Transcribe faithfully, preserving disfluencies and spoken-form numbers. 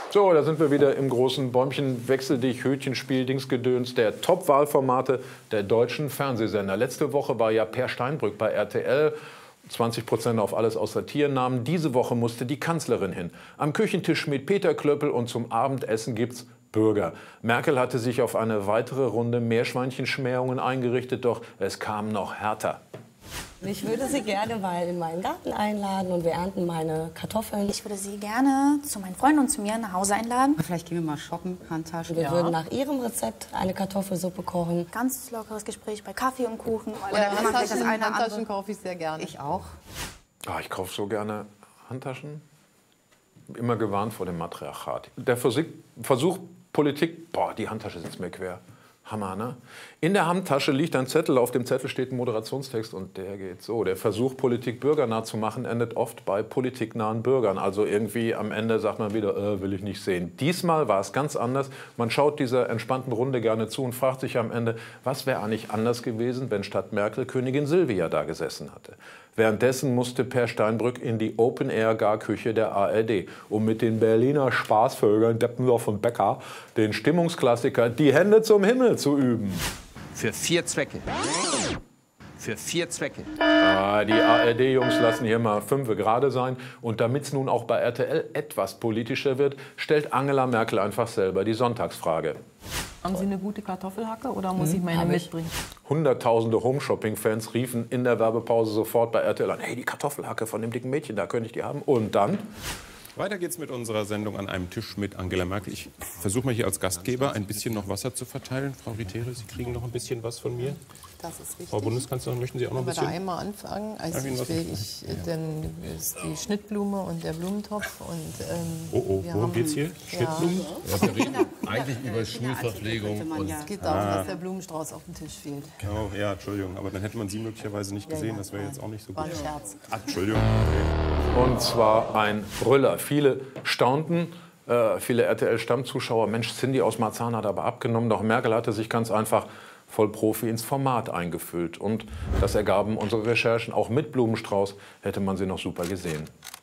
So, da sind wir wieder im großen Bäumchen, Wechsel dich, Hütchenspiel, Dingsgedöns, der Top-Wahlformate der deutschen Fernsehsender. Letzte Woche war ja Per Steinbrück bei R T L, zwanzig Prozent auf alles außer Tiernamen. Diese Woche musste die Kanzlerin hin. Am Küchentisch mit Peter Klöppel und zum Abendessen gibt's Burger. Merkel hatte sich auf eine weitere Runde Meerschweinchenschmähungen eingerichtet, doch es kam noch härter. Ich würde Sie gerne mal in meinen Garten einladen und wir ernten meine Kartoffeln. Ich würde Sie gerne zu meinen Freunden und zu mir nach Hause einladen. Vielleicht gehen wir mal shoppen, Handtaschen. Wir ja. würden nach Ihrem Rezept eine Kartoffelsuppe kochen. Ganz lockeres Gespräch bei Kaffee und Kuchen. Oder kann man vielleicht das eine Handtaschen andere... kaufe ich sehr gerne. Ich auch. Ah, ich kaufe so gerne Handtaschen. Immer gewarnt vor dem Matriarchat. Der Versuch, Versuch Politik, boah, die Handtasche sitzt mir quer. Hammer, ne? In der Handtasche liegt ein Zettel, auf dem Zettel steht ein Moderationstext und der geht so. Der Versuch, Politik bürgernah zu machen, endet oft bei politiknahen Bürgern. Also irgendwie am Ende sagt man wieder, äh, will ich nicht sehen. Diesmal war es ganz anders. Man schaut dieser entspannten Runde gerne zu und fragt sich am Ende, was wäre eigentlich anders gewesen, wenn statt Merkel Königin Silvia da gesessen hatte. Währenddessen musste Per Steinbrück in die Open-Air-Garküche der A R D, um mit den Berliner Spaßvögeln Deppendorf und Becker den Stimmungsklassiker Die Hände zum Himmel zu üben. Für vier Zwecke. Für vier Zwecke. Ah, die A R D-Jungs lassen hier mal fünfe gerade sein. Und damit es nun auch bei R T L etwas politischer wird, stellt Angela Merkel einfach selber die Sonntagsfrage. Haben Sie eine gute Kartoffelhacke oder muss ich meine mitbringen? Hunderttausende Home-Shopping-Fans riefen in der Werbepause sofort bei R T L an, hey, die Kartoffelhacke von dem dicken Mädchen, da könnte ich die haben. Und dann? Weiter geht's mit unserer Sendung an einem Tisch mit Angela Merkel. Ich versuche mal hier als Gastgeber ein bisschen noch Wasser zu verteilen. Frau Ritere, Sie kriegen noch ein bisschen was von mir. Das ist richtig. Frau Bundeskanzlerin, möchten Sie auch noch ein bisschen? Wenn wir da einmal anfangen, also ich will ich, dann ist die Schnittblume und der Blumentopf und ähm, oh, oh, wir worum haben, geht's hier? Schnittblumen? Ja, wir reden eigentlich über Schulverpflegung. Und es geht darum, Ah. dass der Blumenstrauß auf dem Tisch fehlt. Oh, ja, Entschuldigung, aber dann hätte man Sie möglicherweise nicht gesehen. ja, Das wäre jetzt auch nicht so War gut. ein Scherz. Ach, Entschuldigung. Und zwar ein Brüller. Viele staunten, äh, viele R T L-Stammzuschauer. Mensch, Cindy aus Marzahn hat aber abgenommen. Doch Merkel hatte sich ganz einfach voll Profi ins Format eingefüllt. Und das ergaben unsere Recherchen. Auch mit Blumenstrauß hätte man sie noch super gesehen.